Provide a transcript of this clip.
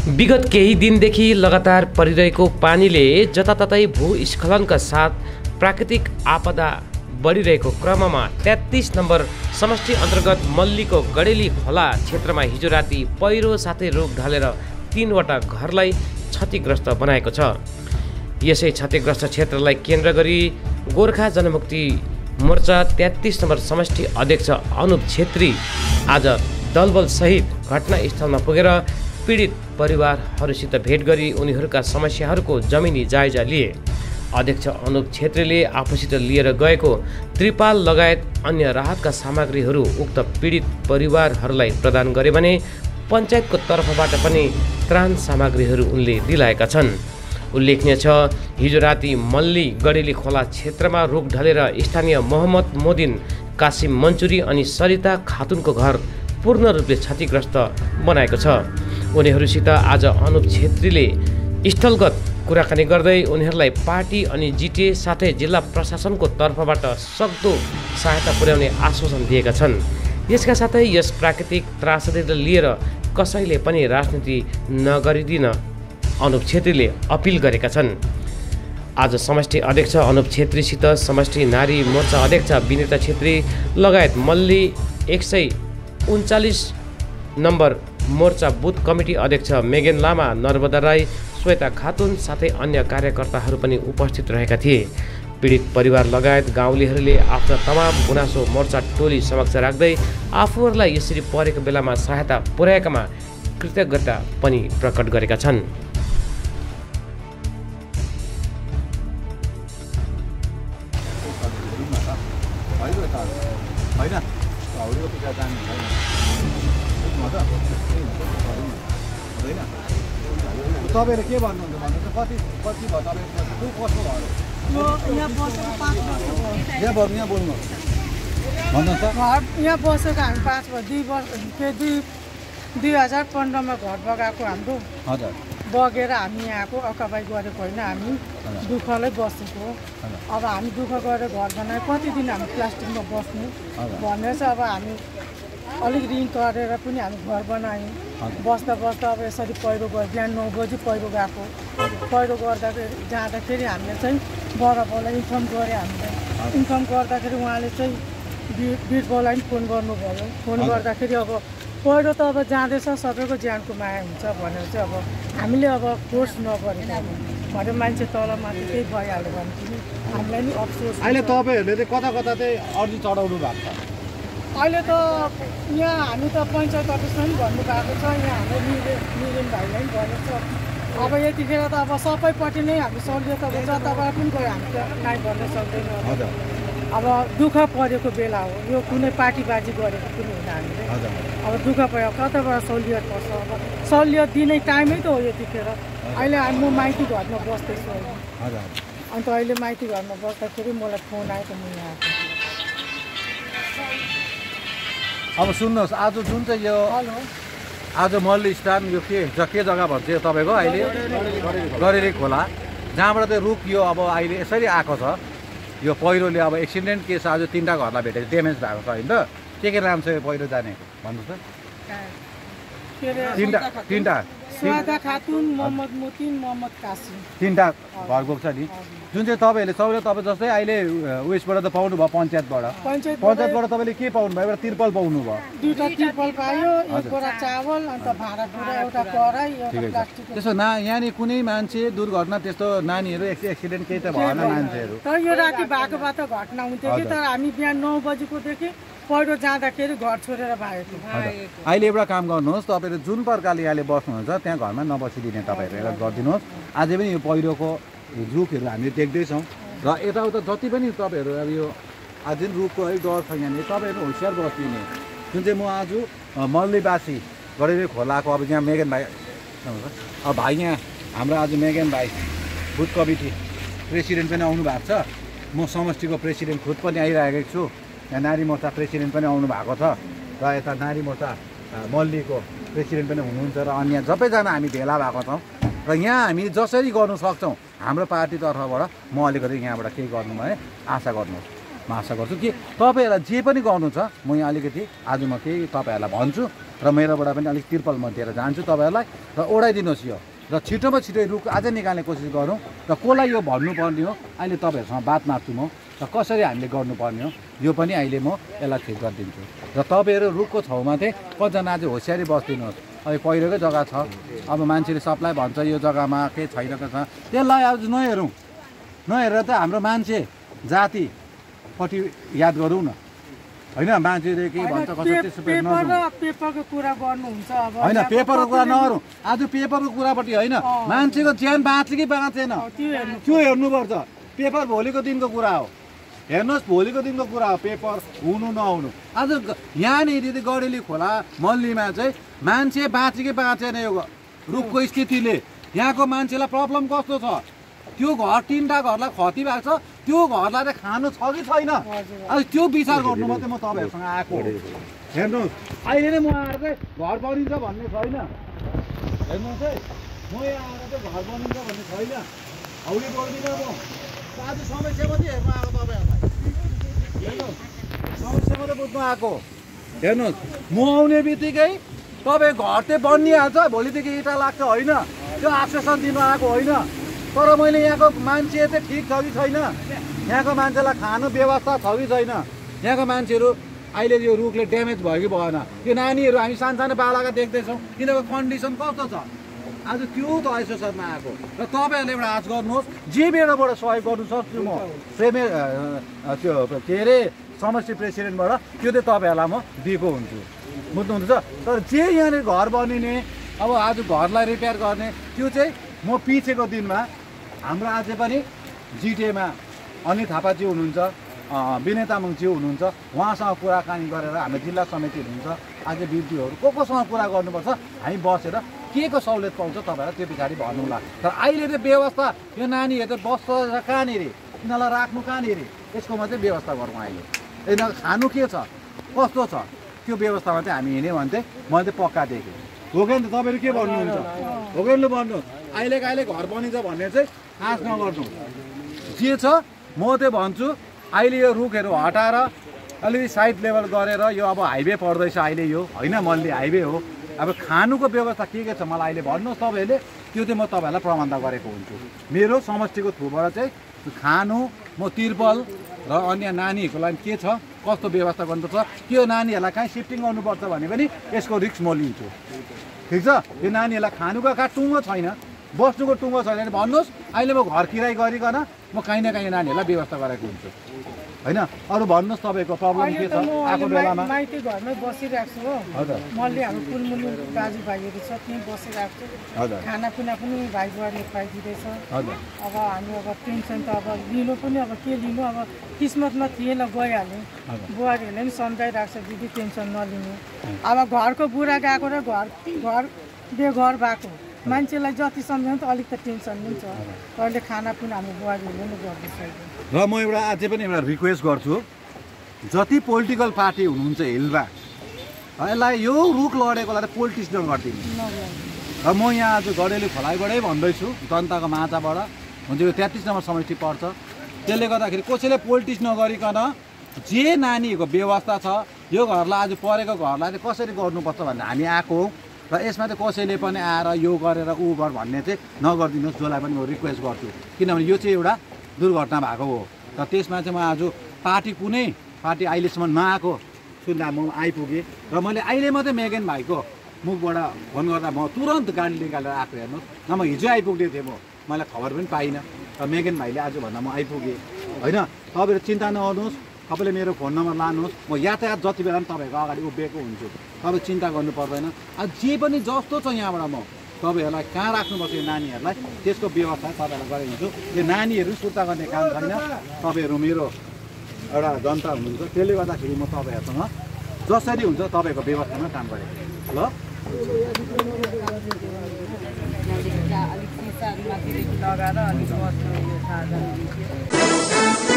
विगत केही दिनदेखि लगातार परिरहेको पानीले जताततै भूस्खलनका साथ प्राकृतिक आपदा बढिरहेको क्रममा 33 नम्बर समष्टि अन्तर्गत मल्लीको गडेली खोला क्षेत्रमा हिजो राति पहिरो साथै रोग ढलेर 3वटा घरलाई क्षतिग्रस्त बनाएको छ। यसै क्षतिग्रस्त क्षेत्रलाई केन्द्र गरी गोर्खा जनमुक्ति मोर्चा 33 नम्बर समष्टि अध्यक्ष अनुप छेत्री आज दलबलसहित घटनास्थलमा पुगेर पीडित परिवारहरूसित भेट गरी उनीहरूका समस्याहरूको जमिनी जायजा लिए। अध्यक्ष अनुप छेत्रीले आफूसित लिएर गएको त्रिपाल लगायत अन्य राहतका सामग्रीहरू उक्त पीडित परिवारहरूलाई प्रदान गरे भने पञ्चायतको तर्फबाट पनि त्राण सामग्रीहरू उनले दिलाएका छन्। उल्लेखनीय छ, हिजो राति मल्ली गडेली खोला क्षेत्रमा रुख ढलेर स्थानीय मोहम्मद मोदिन, कासिम मन्चुरी अनि सरिता खातुनको घर पूर्ण रूपले क्षतिग्रस्त बनाएको छ। उनीहरूसित आज अनुप छेत्रीले स्थलगत कुराकानी गर्दै उनीहरूलाई पार्टी अनि जिटिए साथै जिल्ला प्रशासनको तर्फबाट सक्दो सहायता पुर्याउने आश्वासन दिएका छन्। यसका साथै यस प्राकृतिक त्रासदीलाई लिएर कसैले पनि राजनीति नगरिदिन अनुप छेत्रीले अपिल गरेका छन्। आज समष्टि अध्यक्ष अनुप छेत्रीसित समष्टि नारी मोर्चा अध्यक्ष विनिता छेत्री लगायत मल्ली 139 नम्बर मोर्चा बुथ कमिटी अध्यक्ष मेगेन लामा, नर्मदा राई, श्वेता खातुन साथै अन्य कार्यकर्ताहरू पनि उपस्थित रहेका थिए। पीडित परिवार लगायत गाउँलेहरूले आफ्ना तमाम गुनासो मोर्चा टोली समक्ष राख्दै आफूहरूलाई यसरी परेको बेलामा सहायता पुर्याएकामा कृतज्ञता पनि प्रकट गरेका छन्। तपाईले के भन्नुहुन्छ भन्नु कति कति भयो तपाईको कसो भयो यहाँ बसेको 5 वर्ष भयो। यहाँ बोल्नु भन्नु त यहाँ बसेको हामी 5 वर्ष 2 वर्ष के 2015 मा घर बगाएको हाम्रो। हजुर बगेर हामी यहाँको अकाबाई गरेको होइन, हामी दुःखले बसेको। अब हामी दुःख गरेर घर बनाए कति दिन हामी प्लास्टिकमा बस्नु भनेर चाहिँ अब हामी अलिक ऋण गरेर पनि हामी घर बनायौँ। बस्दा बस्दा अब यसरी पहिरो गयो, बिहान 9 बजी पहिरो गएको। पहिरो गर्दाखेरि जाँदाखेरि हामीले चाहिँ बडाबाउलाई इन्फर्म गऱ्यो। हामीले इन्फर्म गर्दाखेरि उहाँले चाहिँ बिरबाउलाई पनि फोन गर्नुभयो। फोन गर्दाखेरि अब पहिरो त अब जाँदैछ, सबैको ज्यानको माया हुन्छ भनेर चाहिँ अब हामीले अब फोर्स नगरेको भने मान्छे तलमाथि केही भइहाल्यो भने पनि हामीलाई नि अफसोस। अहिले तपाईँहरूले चाहिँ कता कता चाहिँ अर्जी चढाउनु भएको छ? अहिले त यहाँ हामी त पञ्चायत अफिसमा पनि भन्नुभएको छ, यहाँ हाम्रो निरेन भाइलाई पनि भनेको छ। अब यतिखेर त अब सबैपट्टि नै हामी सजिलो त जताबाट पनि गयो, हामी त नाइ भन्न सक्दैन। अब दुःख परेको बेला हो यो, कुनै पार्टीबाजी गरेको पनि होइन हामीले। अब दुःख पऱ्यो कताबाट सहुलियत पर्छ, अब सहुलियत दिने टाइमै त हो यतिखेर। अहिले म माइती घरमा बस्दैछु अहिले। अन्त अहिले माइती घरमा बस्दाखेरि मलाई फोन आएको, म यहाँ आएको। अब सुन्नुहोस्, आज जुन चाहिँ यो आज मल्ली स्ट्यान्ड यो के जग्गा भन्छ तपाईँको अहिले गडेली खोला, जहाँबाट चाहिँ रुख यो अब अहिले यसरी आएको छ यो पहिरोले। अब एक्सिडेन्ट केस आज 3टा घरलाई भेटेर ड्यामेज भएको छ होइन। के नाम छ यो पहिरो जाने भन्नुहोस् त? 3टा स्वादा खातुन, मोहम्मद मोतिन, मोहम्मद कासिम, 3टा घर गएको छ नि। जुन चाहिँ तपाईँहरूले सबैले तपाईँ जस्तै अहिले उयसबाट त पाउनु भयो पञ्चायतबाट तपाईँले के पाउनु भयो? एउटा तिर्पल पाउनु भयो। 2टा तिर्पल पायो, 1 बोरा चावल, अन्त भाँडा कुँडा, एउटा कराई, एउटा प्लास्टिक। त्यसो यहाँनिर कुनै मान्छे दुर्घटना त्यस्तो नानीहरू एक्सिडेन्ट केही त भएन मान्छेहरू? तर यो राति भएको भए त घटना हुन्थ्यो कि, तर हामी बिहान 9 बजीकोदेखि पहिरो जाँदाखेरि घर छोडेर भागेको। अहिले एउटा काम गर्नुहोस्, तपाईँले जुन प्रकारले यहाँले बस्नुहुन्छ त्यहाँ घरमा नबसिदिने तपाईँहरू एउटा गरिदिनुहोस्। अझै पनि यो पहिरोको रुखहरू हामीले देख्दैछौँ र यताउता जति पनि तपाईँहरू अब यो आज रुखको है डर छ यहाँनिर, तपाईँहरू होसियार बसिदिने। जुन चाहिँ म आज मल्लीवासी गडेली खोलाको अब यहाँ मेगन भाइ, अब भाइ यहाँ हाम्रो आज मेगन भाइ बुथ कमिटी प्रेसिडेन्ट पनि आउनु भएको छ। म समष्टिको प्रेसिडेन्ट खुद पनि आइरहेको छु। यहाँ नारी मोर्चा प्रेसिडेन्ट पनि आउनु भएको छ र यता नारी मोर्चा मल्लीको प्रेसिडेन्ट पनि हुनुहुन्छ र अन्य सबैजना हामी भेला भएको छौँ। र यहाँ हामी जसरी गर्नु सक्छौँ हाम्रो पार्टी तर्फबाट म अलिकति यहाँबाट केही गर्नु भने आशा गर्नुहोस्। म आशा गर्छु कि तपाईँहरूलाई जे पनि गर्नु छ म यहाँ अलिकति आज म केही तपाईँहरूलाई भन्छु र र मेरोबाट पनि अलिक तिर्पल म दिएर जान्छु तपाईँहरूलाई र ओढाइदिनुहोस् यो र छिटोमा छिटो रुख अझै निकाल्ने कोसिस गरौँ र कसलाई यो भन्नुपर्ने हो अहिले तपाईँहरूसँग बात मार्छु म र कसरी हामीले गर्नुपर्ने हो यो पनि अहिले म यसलाई ठिक गरिदिन्छु र तपाईँहरू रुखको छेउमा चाहिँ कतिजना चाहिँ होसियारी बसिदिनुहोस् अब पहिरोकै जग्गा छ अब मान्छेले सबलाई भन्छ यो जग्गामा केही छैन छ त्यसलाई आज नहेरेर त हाम्रो मान्छे जातिपट्टि याद गरौँ न होइन मान्छेले के भन्छ पेपरको कुरा गर्नुहुन्छ अब होइन पेपरको कुरा नगरौँ आज पेपरको कुरापट्टि होइन मान्छेको ज्यान बाँच्यो कि बाँचेन त्यो हेर्नुपर्छ पेपर भोलिको दिनको कुरा हो हेर्नुहोस् भोलिको दिनको कुरा हो पेपर हुनु नहुनु आज यहाँनिर गडेली खोला मल्लीमा चाहिँ मान्छे बाँच्यो कि बाँचेन यो रुखको स्थितिले यहाँको मान्छेलाई प्रब्लम कस्तो छ त्यो घर 3टा घरलाई क्षति भएको छ त्यो घरलाई चाहिँ खानु छ कि छैन अब त्यो विचार गर्नु मात्रै म तपाईँहरूसँग आएको हेर्नुहोस् अहिले नै म आएर चाहिँ घर बनिन्छ भन्ने छैन हेर्नुहोस् है म यहाँ आएर चाहिँ घर बनिन्छ भन्ने छैन हौली गर्दिनँ म आज समस्या मात्रै हेर्नु आएको तपाईँहरूलाई हेर्नुहोस् समस्या मात्रै बुझ्नु आएको हेर्नुहोस् म आउने बित्तिकै तपाईँ घर चाहिँ बनिहाल्छ भोलिदेखि इँटा लाग्छ होइन त्यो आश्वासन दिनु आएको होइन तर मैले यहाँको मान्छे चाहिँ ठिक छ कि छैन यहाँको मान्छेलाई खानु व्यवस्था छ कि छैन यहाँको मान्छेहरू अहिले यो रुखले ड्यामेज भयो कि भएन यो नानीहरू हामी सानो बालका देख्दैछौँ तिनीहरूको कन्डिसन कस्तो छ आज त्यो त आश्वासनमा आएको र तपाईँहरूले एउटा आश गर्नुहोस् जे बेलाबाट सहयोग गर्नु सक्छु म त्यो के अरे समष्टि प्रेसिडेन्टबाट त्यो चाहिँ तपाईँहरूलाई म दिएको हुन्छु बुझ्नुहुन्छ तर जे यहाँनिर घर बनिने अब आज घरलाई रिपेयर गर्ने त्यो चाहिँ म पछिको दिनमा हाम्रो आज पनि जिटिएमा अनिल थापाजी हुनुहुन्छ विनय तामाङज्यू हुनुहुन्छ उहाँसँग कुराकानी गरेर हाम्रो जिल्ला समिति हुनुहुन्छ आज बिजुहरू कोसँग कुरा गर्नुपर्छ हामी बसेर के को सहुलियत पाउँछ तपाईँलाई त्यो पछाडि भन्नुला तर अहिले चाहिँ व्यवस्था यो नानीहरू चाहिँ बस्छ कहाँनिर यिनीहरूलाई राख्नु कहाँनिर यसकोमा चाहिँ व्यवस्था गरौँ अहिले यिनीहरू खानु के छ कस्तो छ त्यो व्यवस्थामा चाहिँ हामी हिँड्यौँ भने चाहिँ मैले चाहिँ पक्का देखेँ हो कि त तपाईँहरू के भन्नुहुन्छ हो कि भन्नुहोस् अहिलेको अहिले घर बनिन्छ भन्ने चाहिँ आश नगर्नु जे छ म चाहिँ भन्छु अहिले यो रुखहरू हटाएर अलिकति साइड लेभल गरेर यो अब हाइवे पर्दैछ अहिले यो होइन मल्ली हाइवे हो अब खानुको व्यवस्था के छ मलाई अहिले भन्नुहोस् तपाईँहरूले त्यो चाहिँ म तपाईँहरूलाई प्रबन्ध गरेको हुन्छु मेरो समष्टिको थ्रुबाट चाहिँ खानु म तिर्पल र अन्य नानीहरूको लागि के छ कस्तो व्यवस्था गर्नुपर्छ त्यो नानीहरूलाई कहीँ सिफ्टिङ गर्नुपर्छ भने पनि यसको रिस्क म लिन्छु ठिक छ यो नानीहरूलाई खानुको कहाँ टुङ्गो छैन बस्नुको टुङ्गो छैन भने भन्नुहोस् अहिले म घर किराय गरिकन म काहीँ न काहीँ नानीहरूलाई व्यवस्था गरेको हुन्छु होइन अरू भन्नुहोस् तपाईँको प्रब्लम के छ आएको बेलामा माइती घरमै बसिरहेको छु हो हजुर मैले हाम्रो कुलमुलु दाजुभाइहरू छ त्यहीँ बसिरहेको छु हजुर खानापिना पनि भाइ बुहारीले खुवाइदिँदैछ हजुर अब हामी अब टेन्सन त अब लिनु पनि अब के लिनु अब किस्मतमा थिएन गइहाल्यो बुहारीहरूले पनि सम्झाइरहेको छ दिदी टेन्सन नलिनु अब घरको बुढा गएको र घर बेघर भएको मान्छेलाई जति सम्झाउनु त अलिक त टेन्सन पनि छ अहिले खानापिना हाम्रो बुहारीहरूले पनि गर्दैछ र म एउटा अझै पनि एउटा रिक्वेस्ट गर्छु जति पोलिटिकल पार्टी हुनुहुन्छ हिलमा यसलाई यो रुख लडेकोलाई पोलिटिक्स नगरिदिनु र म यहाँ आज गडेली खोलाइबाटै भन्दैछु जनताको माचाबाट हुन्छ यो 33 नम्बर समष्टि पर्छ त्यसले गर्दाखेरि कसैले पोलिटिक्स नगरिकन जे नानीहरूको व्यवस्था छ यो घरलाई आज परेको घरलाई चाहिँ कसरी गर्नुपर्छ भन्ने हामी आएको हौँ र यसमा चाहिँ कसैले पनि आएर यो गरेर ऊ गर भन्ने चाहिँ नगरिदिनुहोस् जसलाई पनि म रिक्वेस्ट गर्छु किनभने यो चाहिँ एउटा दुर्घटना भएको हो र त्यसमा चाहिँ म आज कुनै पार्टी अहिलेसम्म नआएको सुन्दा म आइपुगेँ र मैले अहिले मात्रै मेगन भाइको मुखबाट फोन गर्दा म तुरन्त गाडी निकालेर आएको हेर्नुहोस् न म हिजो आइपुग्दै थिएँ मलाई खबर पनि पाइनँ र मेगन भाइले आज भन्दा म आइपुगेँ होइन तपाईँहरू चिन्ता नगर्नुहोस् तपाईँले मेरो फोन नम्बर लानुहोस् म यातायात जति बेला पनि तपाईँहरूको अगाडि उभिएको हुन्छु तपाईँ चिन्ता गर्नु पर्दैन अब जे पनि जस्तो छ यहाँबाट म तपाईँहरूलाई कहाँ राख्नुपर्छ यो नानीहरूलाई त्यसको व्यवस्था तपाईँहरूलाई गरिदिन्छु यो नानीहरू सुर्ता गर्ने काम छैन तपाईँहरू मेरो एउटा जनता हुनुहुन्छ त्यसले गर्दाखेरि म तपाईँहरूसँग जसरी हुन्छ तपाईँको व्यवस्थामा काम गरेको ल अलिक लगाएर अलिक